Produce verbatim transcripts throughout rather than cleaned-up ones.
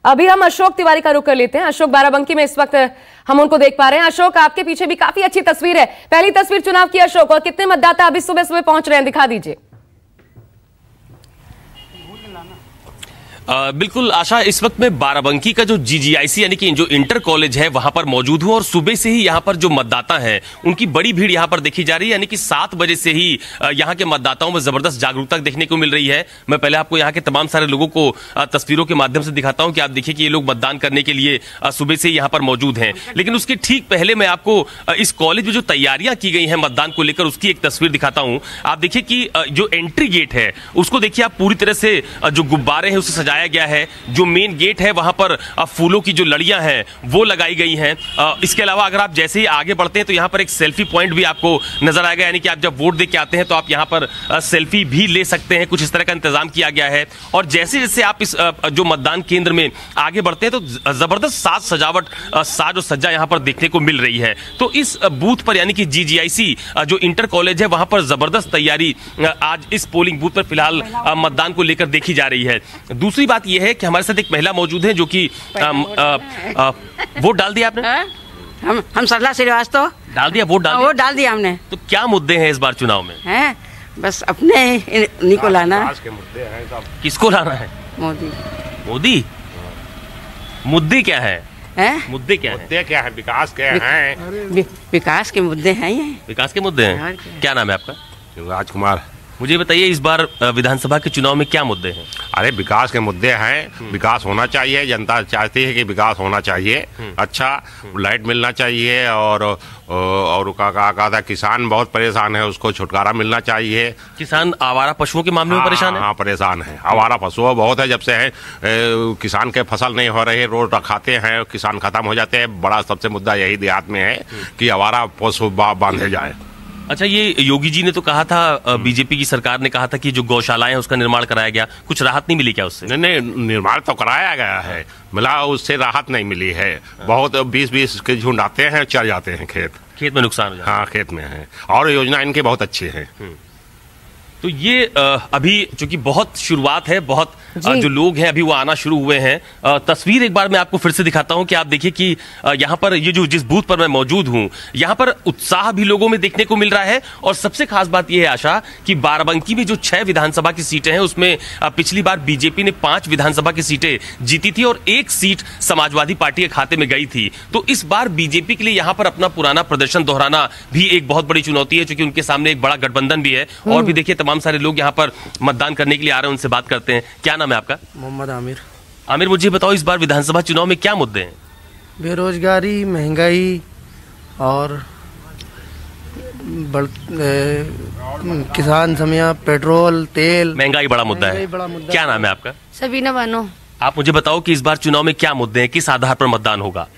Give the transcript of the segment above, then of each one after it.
अभी हम अशोक तिवारी का रुख कर लेते हैं। अशोक बाराबंकी में इस वक्त हम उनको देख पा रहे हैं। अशोक, आपके पीछे भी काफी अच्छी तस्वीर है, पहली तस्वीर चुनाव की अशोक, और कितने मतदाता अभी सुबह सुबह पहुंच रहे हैं, दिखा दीजिए। आ, बिल्कुल आशा, इस वक्त मैं बाराबंकी का जो जीजीआईसी यानी कि जो इंटर कॉलेज है वहां पर मौजूद हूं और सुबह से ही यहां पर जो मतदाता हैं उनकी बड़ी भीड़ यहां पर देखी जा रही है। यानी कि सात बजे से ही यहां के मतदाताओं में जबरदस्त जागरूकता देखने को मिल रही है। मैं पहले आपको यहां के तमाम सारे लोगों को तस्वीरों के माध्यम से दिखाता हूं कि आप देखिए कि ये लोग मतदान करने के लिए सुबह से यहां पर मौजूद हैं। लेकिन उसके ठीक पहले मैं आपको इस कॉलेज में जो तैयारियां की गई हैं मतदान को लेकर उसकी एक तस्वीर दिखाता हूं। आप देखिए कि जो एंट्री गेट है उसको देखिए आप, पूरी तरह से जो गुब्बारे हैं उससे सजाया गया है। जो मेन गेट है वहां पर फूलों की जो लड़ियां हैं वो लगाई गई हैं। इसके अलावा अगर आप जैसे ही आगे बढ़ते हैं तो यहां पर एक सेल्फी पॉइंट भी आपको नजर आएगा, यानी कि आप जब वोट दे के आते हैं तो आप यहां पर सेल्फी भी ले सकते हैं। कुछ इस तरह का इंतजाम किया गया है। और जैसे जैसे आप इस जो मतदान केंद्र में आगे बढ़ते हैं तो जबरदस्त साज सजावट, साज और सज्जा यहां पर देखने को मिल रही है। तो इस बूथ पर यानी कि जीजीआईसी जो इंटर कॉलेज है वहां पर जबरदस्त तैयारी आज इस पोलिंग बूथ पर फिलहाल मतदान को लेकर देखी जा रही है। दूसरी बात यह है कि हमारे साथ एक महिला मौजूद है जो कि वोट डाल दिया आपने? हम हम सरला श्रीवास्तव डाल दिया, वोट डाल दिया? वोट डाल दिया हमने। तो क्या मुद्दे हैं इस बार चुनाव में? हैं बस अपने इन्हीं को लाना है। के मुद्दे हैं सब। किसको लाना है? मोदी। मोदी? मुद्दे क्या है? हैं? मुद्दे क्या है? मुद्दे क्या है? विकास के हैं। विकास के मुद्दे हैं ये। विकास के मुद्दे हैं। क्या नाम है आपका? राजकुमार। मुझे बताइए इस बार विधानसभा के चुनाव में क्या मुद्दे हैं? अरे विकास के मुद्दे हैं, विकास होना चाहिए। जनता चाहती है कि विकास होना चाहिए, अच्छा लाइट मिलना चाहिए। और और का कहा था किसान बहुत परेशान है, उसको छुटकारा मिलना चाहिए। किसान आवारा पशुओं के मामले में परेशान है? हाँ परेशान है, आवारा पशुओं बहुत है। जब से है किसान के फसल नहीं हो रही, रोड रखाते हैं, किसान खत्म हो जाते हैं। बड़ा सबसे मुद्दा यही देहात में है कि आवारा पशु बांधे जाए। अच्छा, ये योगी जी ने तो कहा था, बीजेपी की सरकार ने कहा था कि जो गौशालाएं हैं उसका निर्माण कराया गया, कुछ राहत नहीं मिली क्या उससे? नहीं नहीं, निर्माण तो कराया गया है, मिला उससे राहत नहीं मिली है। बहुत बीस बीस के झुंड आते हैं, चल जाते हैं खेत खेत में नुकसान हो जाता है। हाँ खेत में है। और योजना इनकी बहुत अच्छी है। तो ये अभी चूंकि बहुत शुरुआत है, बहुत जो लोग हैं अभी वो आना शुरू हुए हैं। तस्वीर एक बार मैं आपको फिर से दिखाता हूं कि आप देखिए कि यहाँ पर ये जो जिस बूथ पर मैं मौजूद हूं यहाँ पर उत्साह भी लोगों में देखने को मिल रहा है। और सबसे खास बात यह है आशा कि बाराबंकी में जो छह विधानसभा की सीटें हैं उसमें पिछली बार बीजेपी ने पांच विधानसभा की सीटें जीती थी और एक सीट समाजवादी पार्टी के खाते में गई थी। तो इस बार बीजेपी के लिए यहाँ पर अपना पुराना प्रदर्शन दोहराना भी एक बहुत बड़ी चुनौती है, क्योंकि उनके सामने एक बड़ा गठबंधन भी है। और भी देखिए तमाम सारे लोग यहाँ पर मतदान करने के लिए आ रहे हैं, उनसे बात करते हैं। क्या नाम है आपका? मोहम्मद आमिर। आमिर, मुझे बताओ इस बार विधानसभा चुनाव में क्या मुद्दे हैं? बेरोजगारी, महंगाई और बढ़, ए, किसान समया, पेट्रोल, तेल। महंगाई बड़ा मुद्दा है। बड़ा मुद्दा। क्या नाम है आपका? सबीना बानो। आप मुझे बताओ कि इस बार चुनाव में क्या मुद्दे हैं, किस आधार पर मतदान होगा?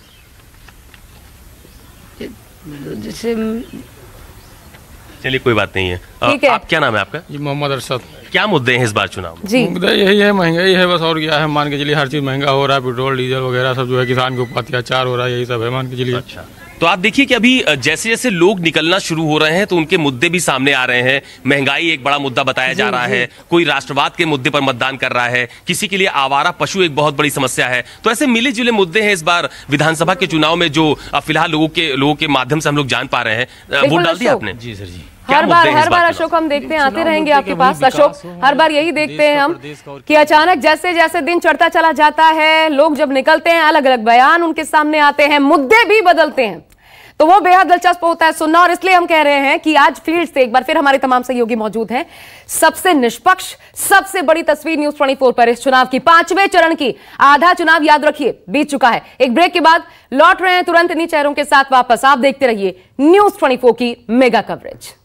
जैसे चलिए कोई बात नहीं है। है। आप, क्या नाम है आपका? जी मोहम्मद अरशद। क्या मुद्दे हैं इस बार चुनाव में? जी मुद्दा यही है, महंगाई है बस, और क्या है। मान के चलिए हर चीज महंगा हो रहा है, पेट्रोल डीजल वगैरह सब जो है, किसान के ऊपर अत्याचार हो रहा है, यही सब है मान के चलिए। अच्छा, तो आप देखिए कि अभी जैसे जैसे लोग निकलना शुरू हो रहे हैं तो उनके मुद्दे भी सामने आ रहे हैं। महंगाई एक बड़ा मुद्दा बताया जा रहा है, कोई राष्ट्रवाद के मुद्दे पर मतदान कर रहा है, किसी के लिए आवारा पशु एक बहुत बड़ी समस्या है। तो ऐसे मिले जुले मुद्दे हैं इस बार विधानसभा के चुनाव में जो फिलहाल लोगों के लोगों के माध्यम से हम लोग जान पा रहे हैं। वोट डाल दिया आपने? जी सर जी। हर बार हर बार अशोक हम देखते हैं, आते रहेंगे आपके पास अशोक। हर बार यही देखते हैं हम कि अचानक जैसे जैसे दिन चढ़ता चला जाता है, लोग जब निकलते हैं अलग अलग बयान उनके सामने आते हैं, मुद्दे भी बदलते हैं। तो वो बेहद दिलचस्प होता है सुनना। और इसलिए हम कह रहे हैं कि आज फील्ड से एक बार फिर हमारे तमाम सहयोगी मौजूद हैं। सबसे निष्पक्ष, सबसे बड़ी तस्वीर न्यूज़ चौबीस पर इस चुनाव की, पांचवें चरण की। आधा चुनाव याद रखिए बीत चुका है। एक ब्रेक के बाद लौट रहे हैं तुरंत इन्हीं चेहरों के साथ वापस। आप देखते रहिए न्यूज़ चौबीस की मेगा कवरेज।